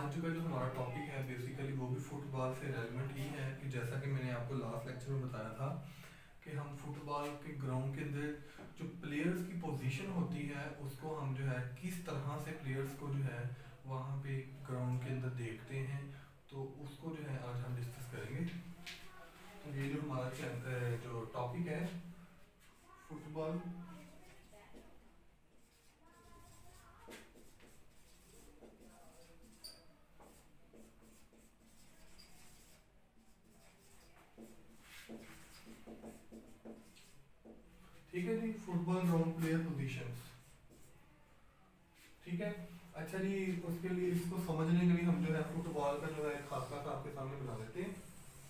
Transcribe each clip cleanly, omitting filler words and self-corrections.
आज का जो हमारा टॉपिक है बेसिकली वो भी फुटबॉल से रेलेवेंट ही है कि जैसा कि मैंने आपको लास्ट लेक्चर में बताया था कि हम फुटबॉल के ग्राउंड के अंदर जो प्लेयर्स की पोजीशन होती है उसको हम जो है किस तरह से प्लेयर्स को जो है वहाँ पे ग्राउंड के अंदर देखते हैं, तो उसको जो है आज हम डिस्कस करेंगे। तो ये जो हमारा जो टॉपिक है फुटबॉल ठीक है जी, फुटबॉल ग्राउंड प्लेयर पोजीशंस। ठीक है, अच्छा जी, उसके लिए इसको समझने के लिए हम जो है फुटबॉल का जो है खाका का आपके सामने बना देते हैं।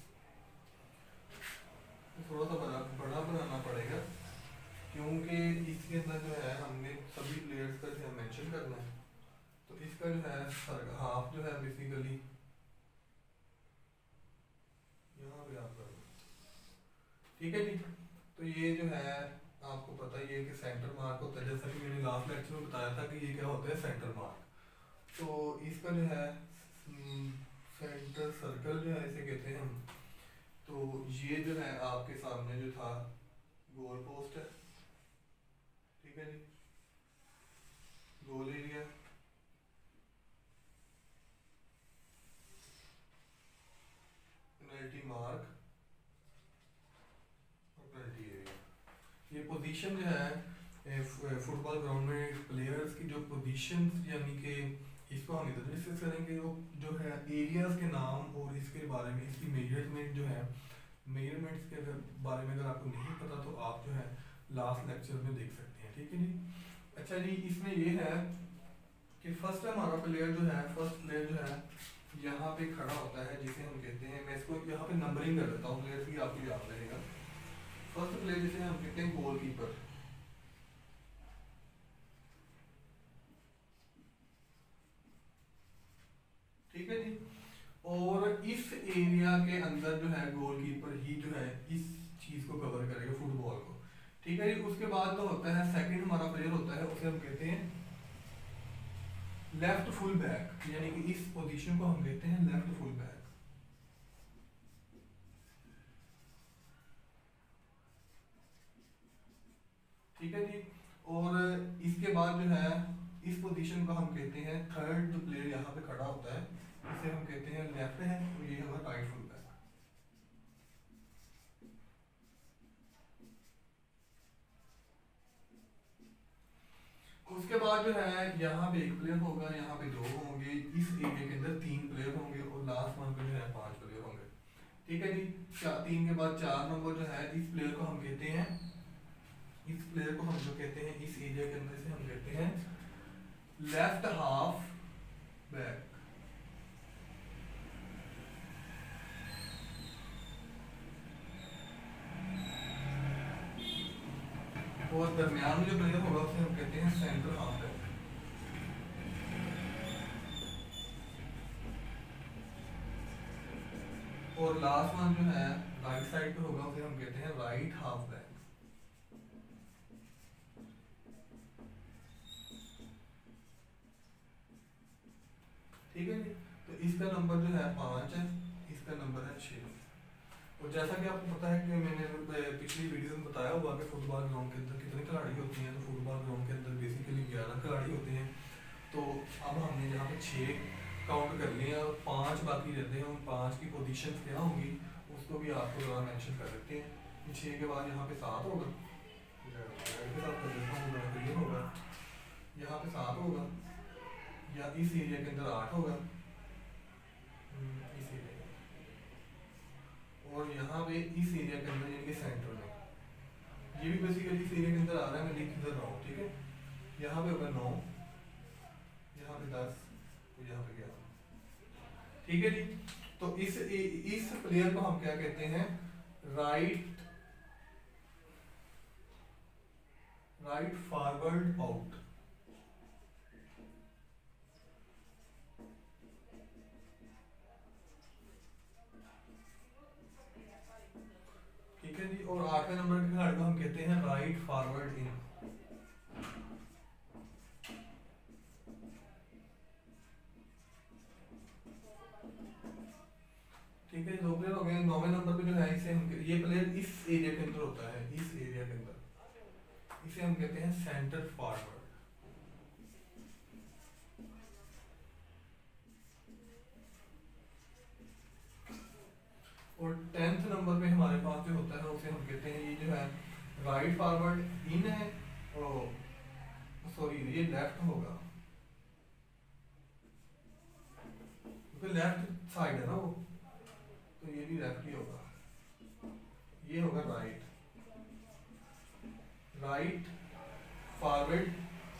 थोड़ा सा बड़ा बनाना पड़ेगा क्योंकि इसके अंदर जो है हमने सभी प्लेयर्स का जो है मेंशन करना है। तो इसका जो है हाफ जो है बेसिकली यहाँ पे आप कर, ठीक है जी। तो ये जो है आपको पता ही है कि सेंटर मार्क होता है, जैसा कि मैंने लास्ट लेक्चर में बताया था कि ये क्या होता है सेंटर मार्क। तो इसका जो है सेंटर सर्कल जो है इसे कहते हैं हम। तो ये जो है आपके सामने जो था गोल पोस्ट है, ठीक है जी, गोल एरिया, पेनल्टी मार्क और पेनल्टी एरिया। ये पोजीशन जो है फुटबॉल ग्राउंड में प्लेयर्स की जो पोजीशन यानी कि इसको हम इधर डिस्कस करेंगे। जो है एरियाज के नाम और इसके बारे में इसकी मेजरमेंट जो है मेजरमेंट्स के बारे में अगर आपको नहीं पता तो आप जो है लास्ट लेक्चर में देख सकते हैं, ठीक है जी। अच्छा जी, इसमें ये है कि फर्स्ट हमारा प्लेयर जो है फर्स्ट प्लेयर जो है यहाँ पे खड़ा होता है जिसे हम कहते हैं, मैं इसको यहाँ पे नंबरिंग कर देता हूँ प्लेयर की, आपको याद रहेगा। फर्स्ट प्लेयर जिसे हम कहते हैं गोलकीपर, ठीक है जी। और इस एरिया के अंदर जो है गोलकीपर ही जो है इस चीज को कवर करेगा फुटबॉल को, ठीक है जी। उसके बाद तो होता है सेकंड हमारा प्लेयर होता है, उसे हम कहते हैं लेफ्ट फुल बैक, यानी कि इस पोजीशन को हम कहते हैं लेफ्ट फुल बैक, ठीक है जी। और इसके बाद जो है इस पोजीशन को हम कहते हैं थर्ड जो प्लेयर यहाँ पे खड़ा होता है इसे हम कहते हैं लेफ्ट है, और ये हमारा राइट फुल बैक। उसके बाद जो है यहाँ पे एक प्लेयर होगा, यहाँ पे दो होंगे, इस एरिया के अंदर तीन प्लेयर होंगे और लास्ट वन पे जो है पांच प्लेयर होंगे, ठीक है जी। तीन के बाद चार नंबर जो है इस प्लेयर को हम कहते हैं, इस प्लेयर को हम जो कहते हैं इस एरिया के अंदर से हम कहते हैं लेफ्ट हाफ बैक, और दरमियान में जो प्लेयर होगा उसे हम कहते हैं सेंटर हाफ बैक। और लास्ट वन जो है राइट साइड पे होगा उसे हम कहते हैं राइट हाफ बैक, ठीक है जी। तो इसका नंबर जो है 5 है, इसका नंबर है 6। और जैसा कि आपको पता है कि मैंने पिछली वीडियो में बताया हुआ कि फुटबॉल ग्राउंड के अंदर कितने खिलाड़ी होते हैं, तो फुटबॉल ग्राउंड के अंदर बेसिकली 11 खिलाड़ी होते हैं। तो अब हमने यहाँ पे 6 काउंट कर लिए और 5 बाकी रहते हैं, उन 5 की पोजीशन क्या होंगी उसको भी आपको यहाँ मेंशन कर सकते हैं। 6 के बाद यहाँ पे 7 होगा, ये होगा, यहाँ पे 7 होगा, या इस एरिया के अंदर 8 होगा, इस एरिया के, और यहाँ पे इस एरिया के अंदर यानी कि सेंटर में, ये भी बेसिकली इस एरिया के अंदर आ रहा है, मैं लिख इधर रहा हूँ, ठीक है। यहाँ पे होगा 9, यहाँ पे 10, तो यहाँ पे 11, ठीक है जी। तो इस प्लेयर को हम क्या कहते हैं, राइट फॉरवर्ड आउट, ठीक है जी। और 8वें नंबर के खिलाड़ी को हम कहते हैं राइट फॉरवर्ड इन, ठीक है, 2 प्लेयर हो गए। 9वें नंबर पे जो है इसे हम, ये प्लेयर इस एरिया के अंदर होता है, इस एरिया के अंदर, इसे हम कहते हैं सेंटर फॉरवर्ड। और 10th नंबर पे हमारे पास जो होता है उसे हम कहते हैं, ये जो है राइट फॉरवर्ड इन है, और सॉरी ये लेफ्ट होगा, क्योंकि लेफ्ट साइड है ना वो, तो ये भी लेफ्ट ही होगा। ये होगा राइट, राइट फॉरवर्ड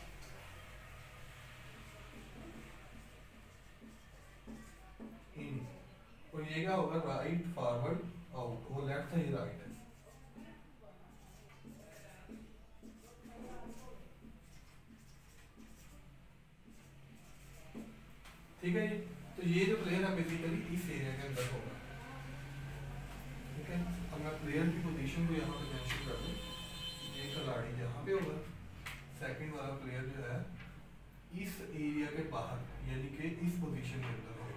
इन, और ये क्या होगा राइट फॉरवर्ड आउट, वो लेफ्ट है ये राइट है। ठीक है, तो ये जो प्लेयर है बेसिकली इस एरिया के अंदर होगा। ठीक है, अब मैं प्लेयर की पोजीशन को यहाँ पे मेंशन कर दूँ, ये खिलाड़ी यहाँ पे होगा, सेकंड वाला प्लेयर जो है इस एरिया के बाहर, यानी कि इस पोजीशन के अंदर होगा,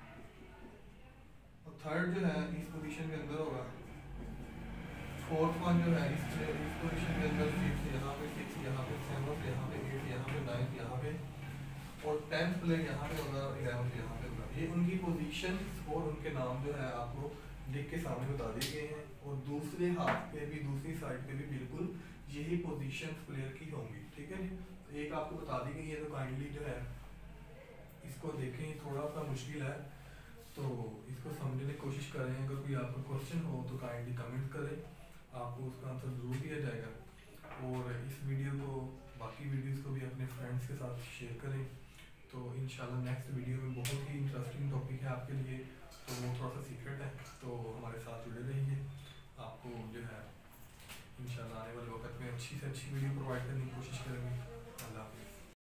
और थर्ड जो है इस पोजीशन के अंदर होगा, फोर्थ वन जो है इस पोजीशन के अंदर, 6 यहाँ पे, 6 यहाँ पे, 7 यहाँ पे, 8 यहाँ पे, 9 यहाँ पे, और 10th प्लेयर यहाँ पे होगा, 11th यहाँ पे होगा। ये उनकी पोजीशन और उनके नाम जो है आपको लिख के सामने बता दिए गए हैं, और दूसरे हाथ पे भी, दूसरी साइड पे भी बिल्कुल यही पोजीशन प्लेयर की होंगी। ठीक है जी, तो एक आपको बता दी गई है, तो काइंडली जो है इसको देखें, थोड़ा सा मुश्किल है तो इसको समझने की कोशिश करें। अगर कोई आपका क्वेश्चन हो तो काइंडली कमेंट करें, आपको उसका आंसर ज़रूर दिया जाएगा। और इस वीडियो को, बाकी वीडियोस को भी अपने फ्रेंड्स के साथ शेयर करें। तो इंशाल्लाह नेक्स्ट वीडियो में बहुत ही इंटरेस्टिंग टॉपिक है आपके लिए, तो वो थोड़ा सा सीक्रेट है, तो हमारे साथ जुड़े रहिए। आपको जो है इंशाल्लाह आने वाले वक्त में अच्छी से अच्छी वीडियो प्रोवाइड करने की कोशिश करेंगे।